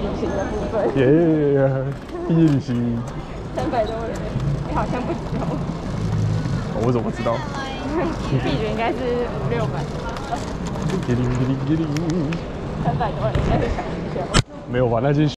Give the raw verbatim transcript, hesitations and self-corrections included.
行的部分。 耶，毕业旅行。 三百多人，哎，好像不止哦。 我怎么知道？ 闭着应该是五六百。 叮铃叮铃叮铃。 三百多人应该是开玩笑。 没有吧？那间